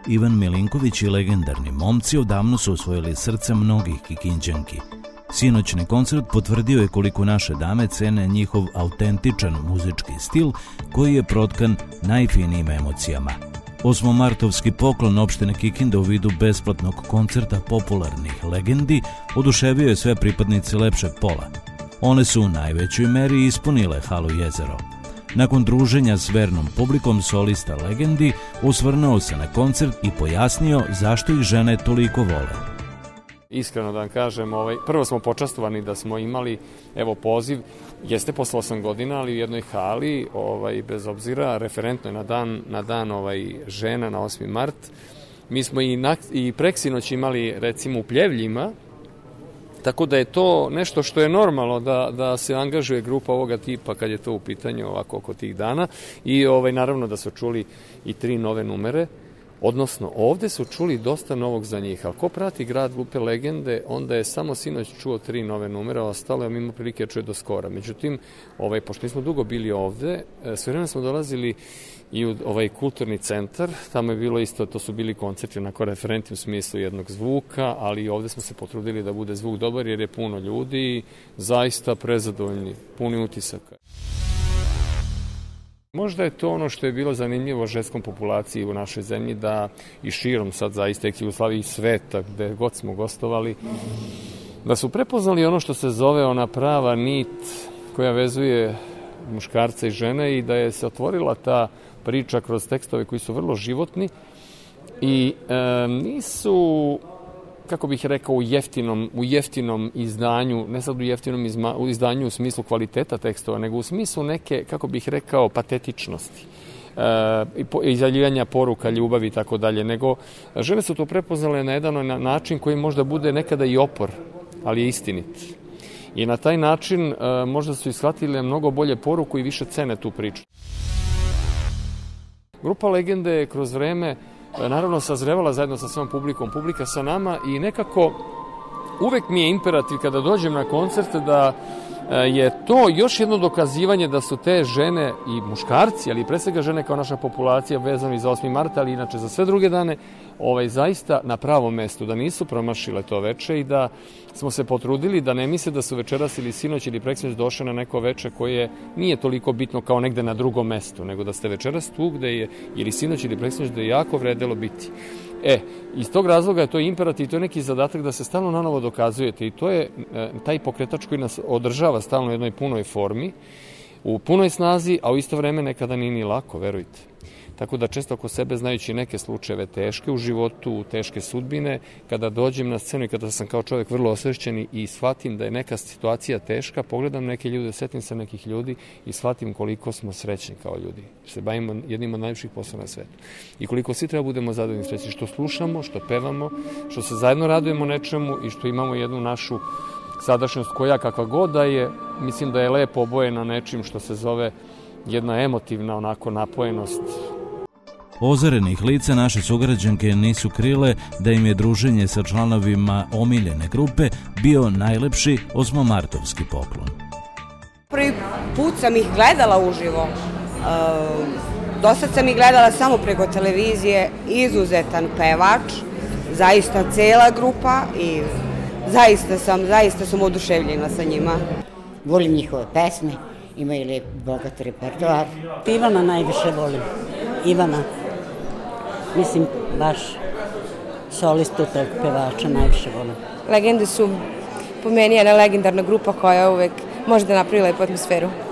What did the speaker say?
Ivan Milinković i legendarni momci odavno su osvojili srce mnogih Kikindžanki. Sinoćni koncert potvrdio je koliko naše dame cene njihov autentičan muzički stil koji je protkan najfinijim emocijama. Osmomartovski poklon opštine Kikinda u vidu besplatnog koncerta popularnih legendi oduševio je sve pripadnice lepšeg pola. One su u najvećoj meri ispunile halu Jezero. Nakon druženja s vernom publikom solista legendi osvrnuo se na koncert i pojasnio zašto ih žene toliko vole. Iskreno da vam kažem, prvo smo počastovani da smo imali poziv, jeste posle 8 godina, ali u jednoj hali, bez obzira, referentno je na dan žena na 8. mart. Mi smo i preksinoć imali recimo u Pljevljima, tako da je to nešto što je normalno da se angažuje grupa ovoga tipa kad je to u pitanju ovako oko tih dana i naravno da su čuli i 3 nove numere, odnosno ovde su čuli dosta novog za njih, ali ko prati grad grupe legende, onda je samo sinoć čuo 3 nove numere, ostalo je mimo prilike čuje do skora. Međutim, pošto nismo dugo bili ovde, sve vreme smo dolazili i u kulturni centar, tamo je bilo isto, to su bili koncerti onako referenti u smislu jednog zvuka, ali i ovde smo se potrudili da bude zvuk dobar jer je puno ljudi, zaista prezadovoljni, puni utisaka. Možda je to ono što je bilo zanimljivo ženskom populaciji u našoj zemlji, da i širom sad zaista Jugoslavije i sveta, gde god smo gostovali, da su prepoznali ono što se zove ona prava nit koja vezuje muškarca i žene i da je se otvorila ta priča kroz tekstove koji su vrlo životni i nisu, kako bih rekao, u jeftinom izdanju, ne sad u jeftinom izdanju u smislu kvaliteta tekstova, nego u smislu neke, kako bih rekao, patetičnosti, izjavljivanja poruka, ljubavi i tako dalje, nego žene su to prepoznale na jedan način koji možda bude nekada i opor, ali je istinit. I na taj način možda su ishvatile mnogo bolje poruku i više cene tu priču. Grupa legende je kroz vreme naravno sazrevala zajedno sa svojom publikom, publika sa nama i nekako uvek mi je imperativ kada dođem na koncert da je to još jedno dokazivanje da su te žene i muškarci, ali pre svega žene kao naša populacija vezani za 8. marta, ali inače za sve druge dane, zaista na pravom mestu, da nisu promašile to veče i da smo se potrudili da ne misle da su večeras ili sinoć ili preksinoć došle na neko veče koje nije toliko bitno kao negde na drugom mestu, nego da ste večeras tu gde je ili sinoć ili preksinoć gde je jako vredelo biti. Iz tog razloga je to imperativ i to je neki zadatak da se stalno nanovo dokazujete i to je taj pokretač koji nas održava stalno u jednoj punoj formi, u punoj snazi, a u isto vreme nekada nije ni lako, verujte. Tako da često oko sebe, znajući neke slučajeve teške u životu, teške sudbine, kada dođem na scenu i kada sam kao čovjek vrlo osvešćen i shvatim da je neka situacija teška, pogledam neke ljude, setim se nekih ljudi i shvatim koliko smo srećni kao ljudi. Se bavimo jednim od najljepših poslova na svetu. I koliko svi treba budemo zadovoljni srećni, što slušamo, što pevamo, što se zajedno radujemo nečemu i što imamo jednu našu sadašnjost koja kakva god da je, mislim da je lepo obojena nečim što se zove jedna emotivna onako napojenost. Ozarenih lica naše sugrađanke nisu krile da im je druženje sa članovima omiljene grupe bio najlepši osmomartovski poklon. Prvi put sam ih gledala uživo. Dosad sam ih gledala samo preko televizije. Izuzetan pevač, zaista cela grupa i zaista sam oduševljena sa njima. Volim njihove pesme, imaju lijep, bogat repertoar. Ivana najviše volim. Ivana. Mislim, baš solistu tog pevača najviše volim. Legende su po meni jedna legendarna grupa koja uvek može da napravi lepu atmosferu.